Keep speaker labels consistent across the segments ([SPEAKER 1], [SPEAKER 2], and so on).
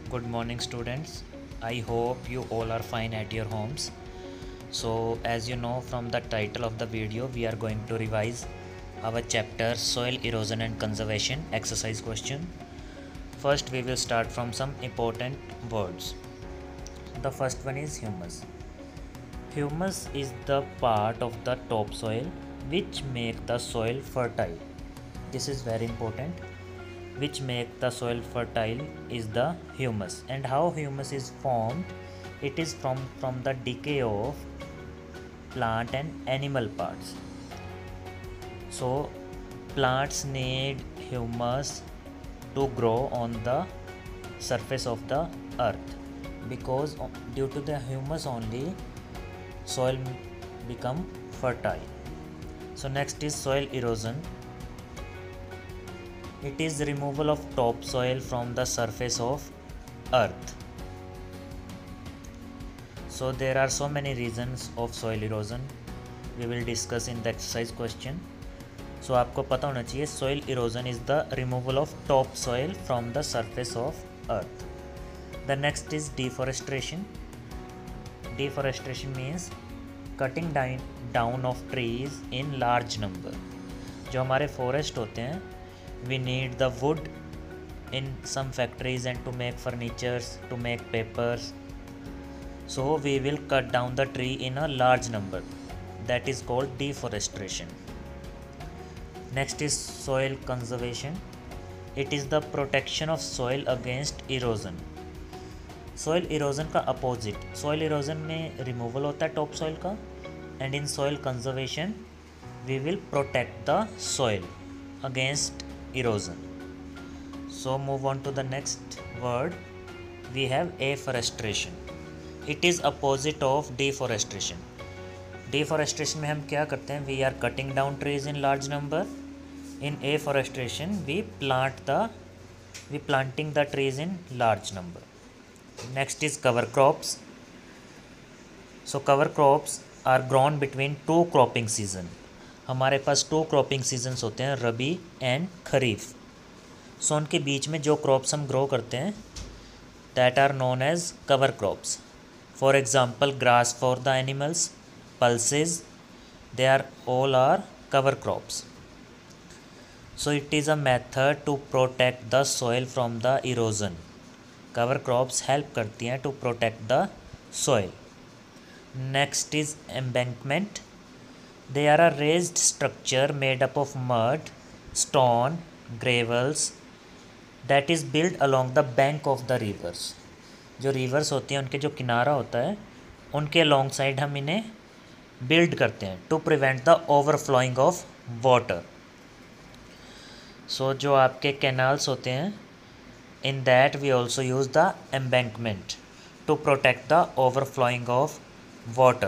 [SPEAKER 1] Good morning, students. I hope you all are fine at your homes. So, as you know from the title of the video, we are going to revise our chapter Soil Erosion and Conservation exercise question. First, we will start from some important words. The first one is humus. Humus is the part of the topsoil which make the soil fertile. This is very important. Which make the soil fertile is the humus. And how humus is formed? It is from the decay of plant and animal parts. So plants need humus to grow on the surface of the earth, because due to the humus only soil become fertile. So next is soil erosion. It is the removal of topsoil from the surface of earth. So there are so many reasons of soil erosion. We will discuss in the exercise question. So आपको पता होना चाहिए soil erosion is the removal of topsoil from the surface of earth. The next is deforestation. Deforestation means cutting down of trees in large number. जो हमारे forest होते हैं, we need the wood in some factories and to make furnitures, to make papers. So we will cut down the tree in a large number. That is called deforestation. Next is soil conservation. It is the protection of soil against erosion. Soil erosion का opposite. Soil erosion में removal होता है topsoil का, and in soil conservation we will protect the soil against erosion. So move on to the next word. We have afforestation. It is opposite of deforestation. Deforestation में हम क्या करते हैं? We are cutting down trees in large number. In afforestation we planting the trees in large number. Next is cover crops. So cover crops are grown between two cropping season. हमारे पास to cropping seasons होते हैं, रबी and खरीफ. सो उनके बीच में जो crops हम grow करते हैं that are known as cover crops. For example grass for the animals, pulses, they are all are cover crops. So it is a method to protect the soil from the erosion. Cover crops help करती हैं to protect the soil. Next is embankment. They are a raised structure made up of mud, stone, gravels that is built along the bank of the rivers. जो rivers होती हैं उनके जो किनारा होता है उनके along side हम इन्हें build करते हैं to prevent the overflowing of water. So जो आपके canals होते हैं in that we also use the embankment to protect the overflowing of water.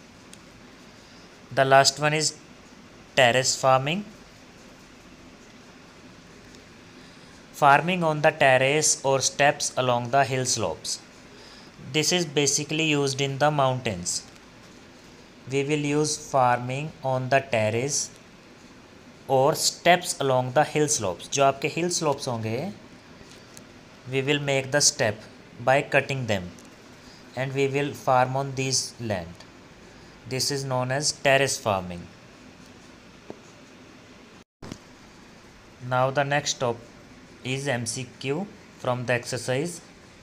[SPEAKER 1] The last one is terrace farming. Farming on the terrace or steps along the hill slopes. This is basically used in the mountains. We will use farming on the terrace or steps along the hill slopes. जो आपके hill slopes होंगे we will make the step by cutting them and we will farm on these land. This is known as terrace farming. Now the next topic is MCQ from the exercise.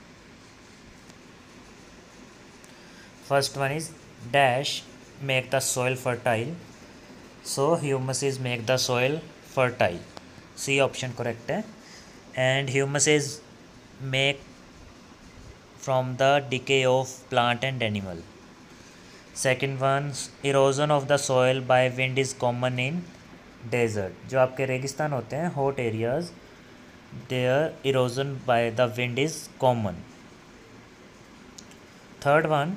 [SPEAKER 1] First one is dash make the soil fertile. So humus is make the soil fertile. C option correct है. And humus is make from the decay of plant and animal. Second one erosion of the soil by wind is common in desert. जो आपके रेगिस्तान होते हैं hot areas there erosion by the wind is common. Third one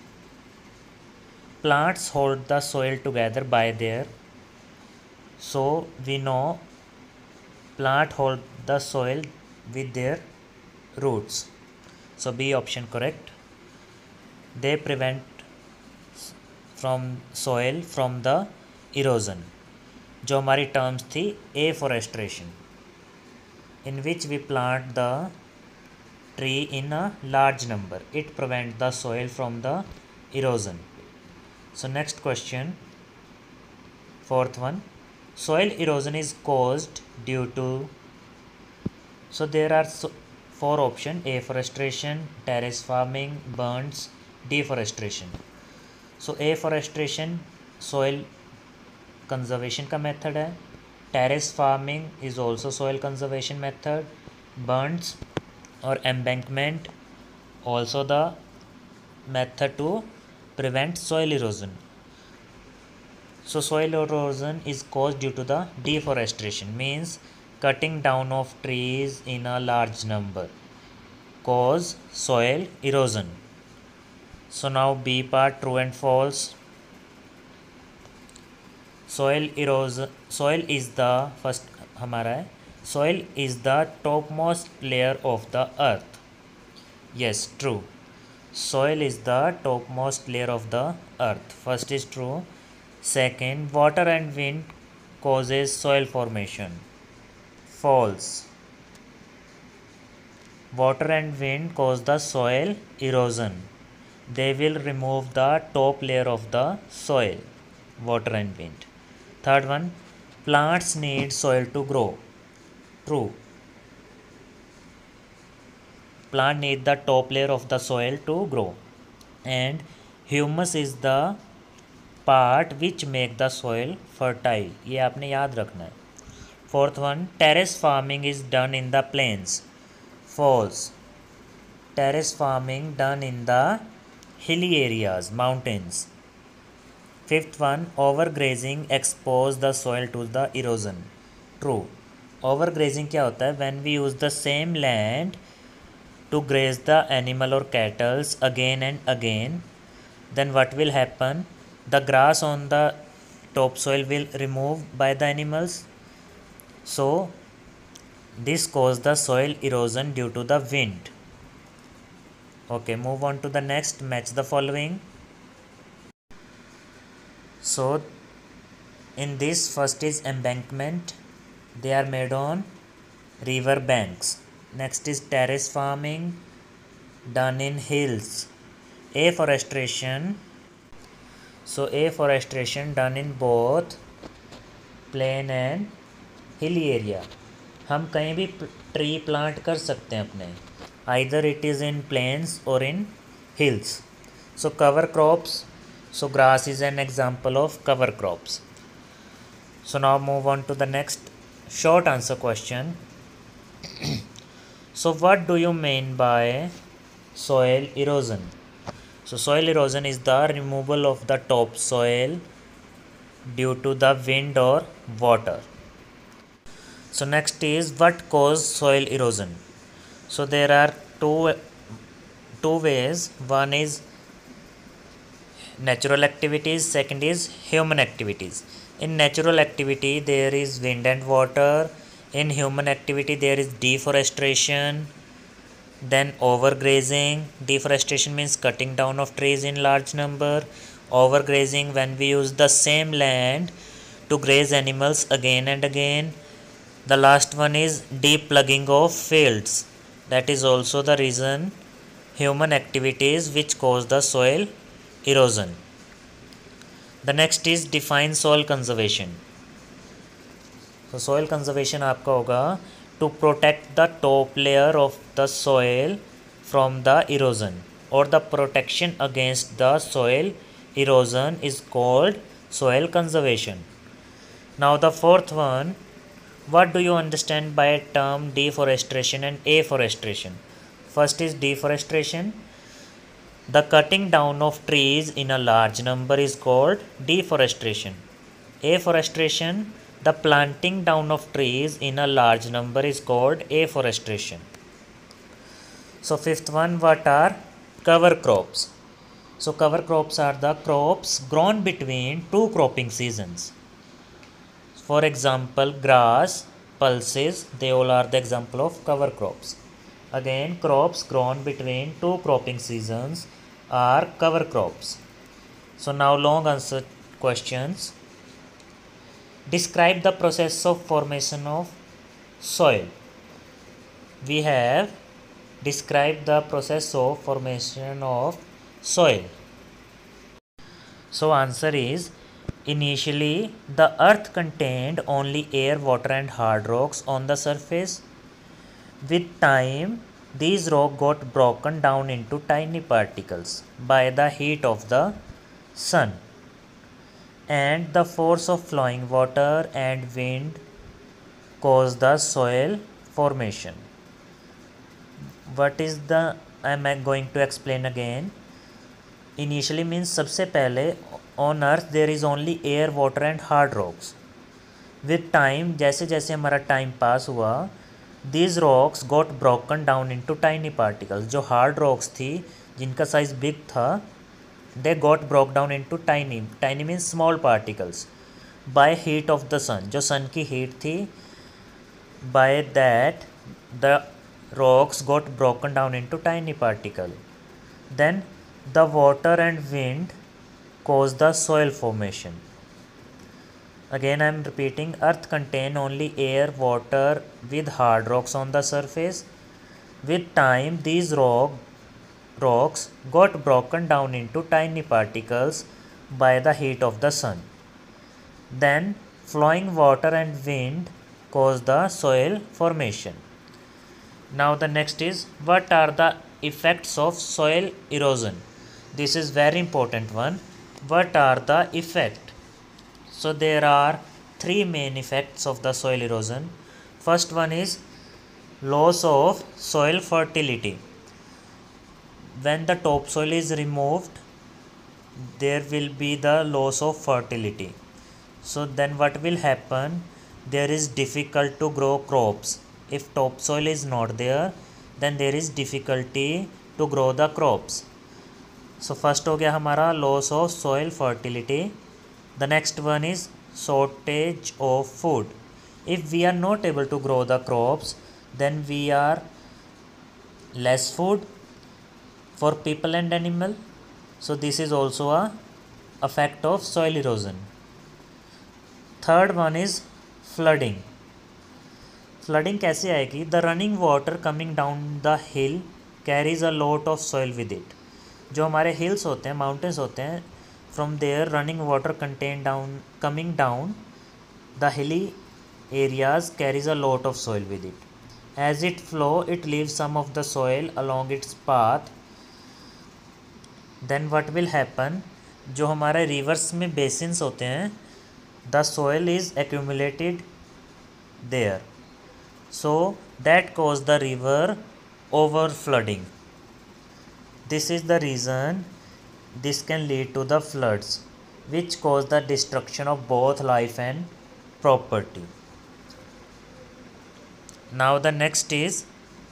[SPEAKER 1] plants hold the soil together by their. So we know plant hold the soil with their roots. So B option correct. They prevent from soil from the erosion. जो हमारी terms थी afforestation, in which we plant the tree in a large number. It prevents the soil from the erosion. So next question, fourth one. Soil erosion is caused due to, so there are four options: afforestation, terrace farming, burns, deforestation. So afforestation soil conservation का method है, terrace farming is also soil conservation method, bunds और embankment also the method to prevent soil erosion. So soil erosion is caused due to the deforestation, means cutting down of trees in a large number cause soil erosion. So now B part, true and false. Soil erosion, soil is the first हमारा है, soil is the topmost layer of the earth. Yes, true. Soil is the topmost layer of the earth. First is true. Second, water and wind causes soil formation. False. Water and wind cause the soil erosion. They will remove the top layer of the soil. Water and wind. Third one, plants need soil to grow. True. Plant need the top layer of the soil to grow, and humus is the part which make the soil fertile. ये आपने याद रखना है. Fourth one, terrace farming is done in the plains. False. Terrace farming done in the hilly areas, mountains. Fifth one, overgrazing expose the soil to the erosion. True. Overgrazing क्या होता है? When we use the same land to graze the animal or cattle again and again, then what will happen? The grass on the topsoil will removed by the animals. So this cause the soil erosion due to the wind. Okay, move on to the next. Match the following. So in this, first is embankment. They are made on river banks. Next is terrace farming done in hills. Afforestation. So afforestation done in both plain and hilly area. हम कहीं भी tree plant कर सकते हैं अपने, either it is in plains or in hills. So cover crops. So grass is an example of cover crops. So now move on to the next short answer question. So what do you mean by soil erosion? So soil erosion is the removal of the topsoil due to the wind or water. So next is what causes soil erosion. So there are two ways. One is natural activities, second is human activities. In natural activity there is wind and water. In human activity there is deforestation, then overgrazing. Deforestation means cutting down of trees in large number. Overgrazing, when we use the same land to graze animals again and again. The last one is deep plugging of fields. That is also the reason, human activities which cause the soil erosion. The next is define soil conservation. So soil conservation आपका होगा to protect the top layer of the soil from the erosion, or the protection against the soil erosion is called soil conservation. Now the fourth one, what do you understand by term deforestation and afforestation? First is deforestation. The cutting down of trees in a large number is called deforestation. Afforestation, the planting down of trees in a large number is called afforestation. So fifth one, what are cover crops? So cover crops are the crops grown between two cropping seasons. For example, grass, pulses, they all are the example of cover crops. Again, crops grown between two cropping seasons are cover crops. So now long answer questions. Describe the process of formation of soil. We have Describe the process of formation of soil. So answer is, initially the earth contained only air, water and hard rocks on the surface. With time, these rocks got broken down into tiny particles by the heat of the sun and the force of flowing water and wind caused the soil formation. What is the, I am going to explain again. Initially means सबसे पहले on earth there is only air, water and hard rocks. With time, जैसे जैसे हमारा time pass हुआ, these rocks got broken down into tiny particles. जो hard rocks थी जिनका size big था, they got broke down into tiny means small particles by heat of the sun. जो sun की heat थी, by that the rocks got broken down into tiny particle. Then the water and wind caused the soil formation. Again I am repeating, earth contain only air, water with hard rocks on the surface. With time, these rocks got broken down into tiny particles by the heat of the sun. Then flowing water and wind caused the soil formation. Now the next is, what are the effects of soil erosion? This is very important one. What are the effects? So there are three main effects of the soil erosion. First one is loss of soil fertility. When the topsoil is removed, there will be the loss of fertility. So then what will happen? There is difficult to grow crops. If topsoil is not there, then there is difficulty to grow the crops. So first हो गया हमारा loss of soil fertility. The next one is shortage of food. If we are not able to grow the crops, then we are less food for people and animal. So this is also a effect of soil erosion. Third one is flooding. Flooding कैसे आएगी? The running water coming down the hill carries a lot of soil with it. जो हमारे hills होते हैं, mountains होते हैं, from there running water coming down the hilly areas carries a lot of soil with it. As it flow, it leaves some of the soil along its path. Then what will happen? जो हमारे rivers में basins होते हैं, the soil is accumulated there. So that caused the river over flooding. This is the reason this can lead to the floods, which cause the destruction of both life and property. Now the next is,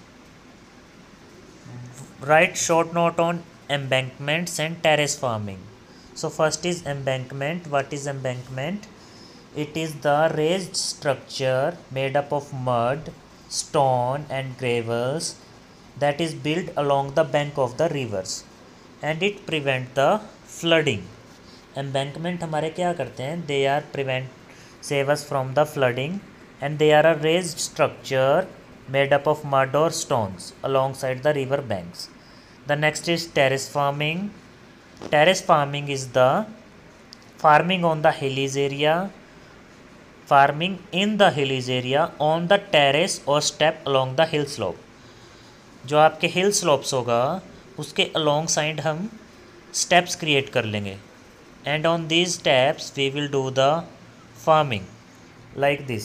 [SPEAKER 1] write short note on embankments and terrace farming. So first is embankment. What is embankment? It is the raised structure made up of mud, stone and gravels that is built along the bank of the rivers, and it prevent the flooding. Embankment हमारे क्या करते हैं? They are save us from the flooding, and they are a raised structure made up of mud or stones alongside the river banks. The next is terrace farming. Terrace farming is the farming on the hillies area, farming in the hillies area on the terrace or step along the hill slope. जो आपके हिल slopes होगा उसके along side हम steps create कर लेंगे, and on these steps we will do the farming like this.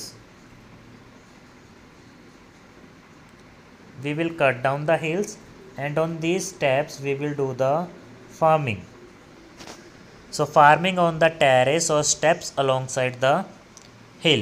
[SPEAKER 1] We will cut down the hills and on these steps we will do the farming. So farming on the terrace or steps alongside the hill.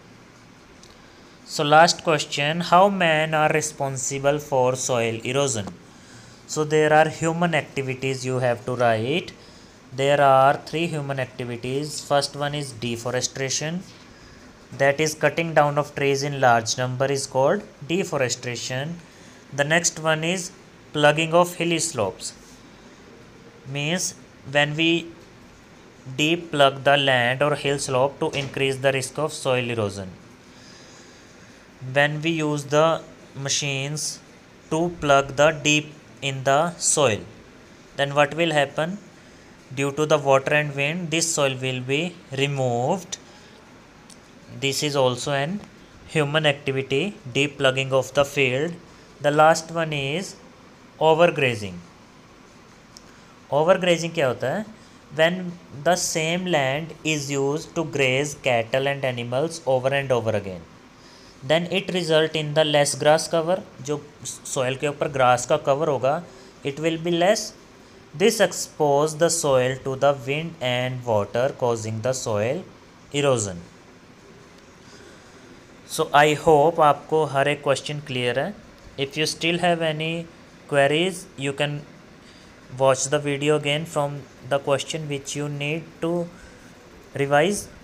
[SPEAKER 1] So last question, how men are responsible for soil erosion? So there are human activities you have to write. There are 3 human activities. First one is deforestation, that is cutting down of trees in large number is called deforestation. The next one is plugging of hilly slopes, means when we deep plug the land or hill slope to increase the risk of soil erosion. When we use the machines to plug the deep in the soil, then what will happen? Due to the water and wind, this soil will be removed. This is also an human activity, deep plugging of the field. The last one is overgrazing. Overgrazing क्या होता है? When the same land is used to graze cattle and animals over and over again, then it result in the less grass cover. जो soil के ऊपर grass का cover होगा, it will be less. This expose the soil to the wind and water, causing the soil erosion. So I hope आपको हर एक question clear है. If you still have any queries, you can watch the video again from the question which you need to revise.